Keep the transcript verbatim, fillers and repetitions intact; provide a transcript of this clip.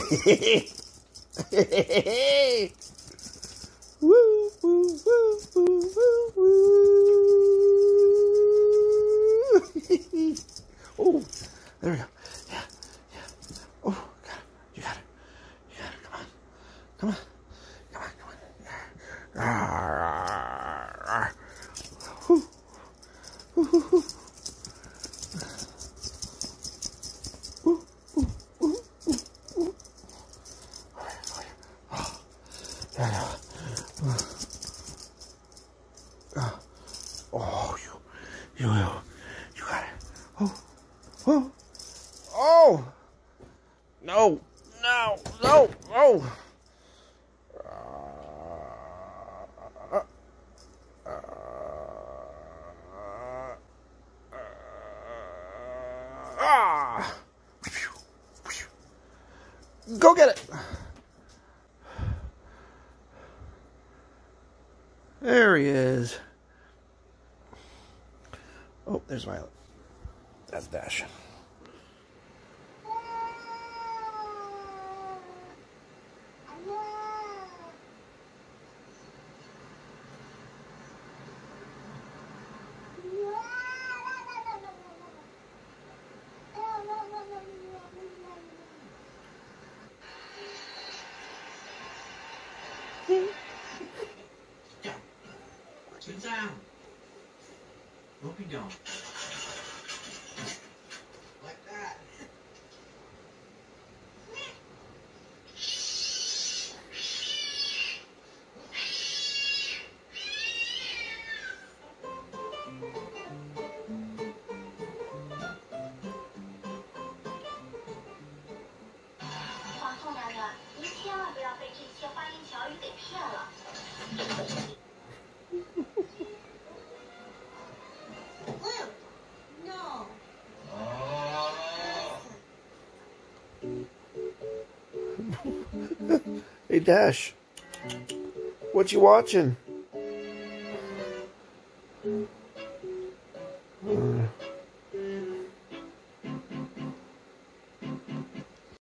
Woo, woo, woo, woo, woo, woo. Oh, there we go. Yeah, yeah. Oh, got it. You got it. You got it. Come on. Come on. Come on, come on. Ah, whew. Whew, whew, whew. Whew, whew, whew, whew, whew. Oh, yeah, oh, yeah. Oh, there we go. Oh, oh, you, you, you, you got it. Oh, oh, oh, no, no, no, no. Uh, uh, uh, ah. Go get it. There he is. Oh, there's Violet. That's Dash. Sit down. Whoopie don't. Like that. Hey, Dash. What you watching?